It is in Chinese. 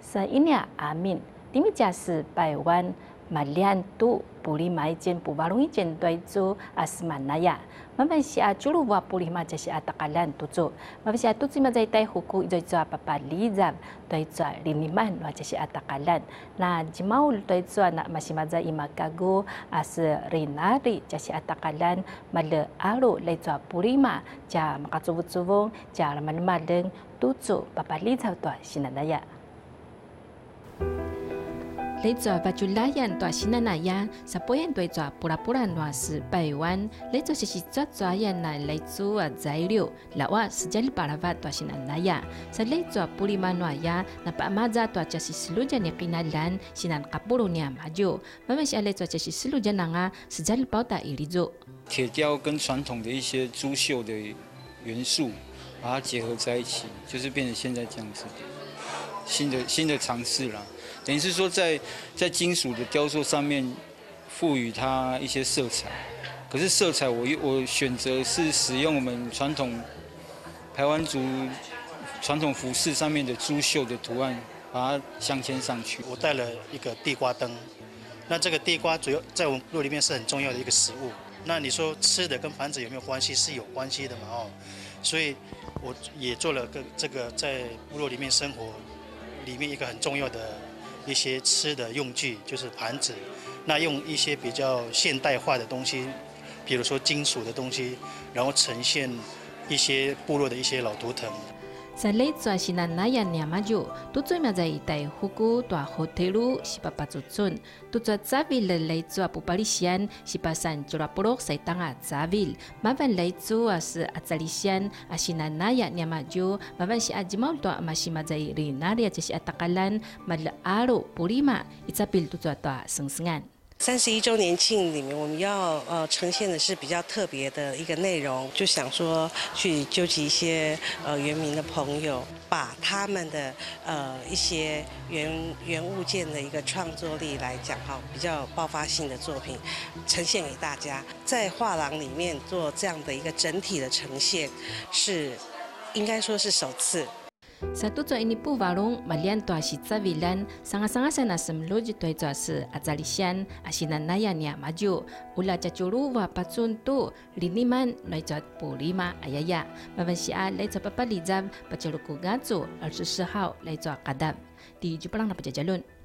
Sa amin, timi jasa Taiwan malian tu pulih mai jen pubarungi jen doi tu asmanaya. Mabaysia julu wa pulih ma jasi atakalan tuju. Mabaysia tu cima jai tai huku doi tu apa palizab doi tu liniman wa jasi atakalan. Na jimau doi tu nak masih maza imakagu as rinari jasi atakalan male alu lai tu pulih ma ja makacubut-cubung ja laman-madeng tuju papalizab tu sinanaya. 来做巴朱拉人多新那呀，十八人对做布拉布拉诺是台湾，来做是做人来做材料，老话是家里巴拉瓦多新那呀，是来做布里马诺呀，那巴马扎多就是seluruh ni kinalan sinan kapuro niya maju，慢慢是来做就是seluruh nanga是家里包打一里做。 铁雕跟传统的一些珠绣的元素，把它结合在一起，就是变成现在这样子。新的尝试啦，等于是说在金属的雕塑上面赋予它一些色彩，可是色彩我选择是使用我们传统排湾族传统服饰上面的珠绣的图案，把它镶嵌上去。 我带了一个地瓜灯，那这个地瓜主要在我们部落里面是很重要的一个食物。那你说吃的跟盘子有没有关系？是有关系的嘛哦，所以我也做了这个在部落里面生活。 里面一个很重要的一些吃的用具就是盘子，那用一些比较现代化的东西，比如说金属的东西，然后呈现一些部落的一些老图腾。 Sa late sa sinanayan niya maju, tutoy mazay tay huku tua hotelu si papatutsun. Tutoy zavil late sa pupalisian si pasan jurapurok sa tanga zavil. Mavan late sa atsalisyan a sinanayan niya maju, mavan si ajmaul tua masimazay rinarya si atakalan madlaaro purima itsapil tutoy tua sengsengan. 31周年庆里面，我们要呈现的是比较特别的一个内容，就想说去纠集一些原民的朋友，把他们的一些原物件的一个创作力来讲哈，比较爆发性的作品呈现给大家，在画廊里面做这样的一个整体的呈现，是应该说是首次。 Sa tuto ini po warung malian to si Zavilan sanga-sanga sa nasemloj to ito sa Azalisyan asinanayan niya maju ula cacuru wa patsun tu liniman no ito purima ayaya mabansia la ito papalizab pacaluku gatso al susahau la ito kadab di Jepang na pajajalun.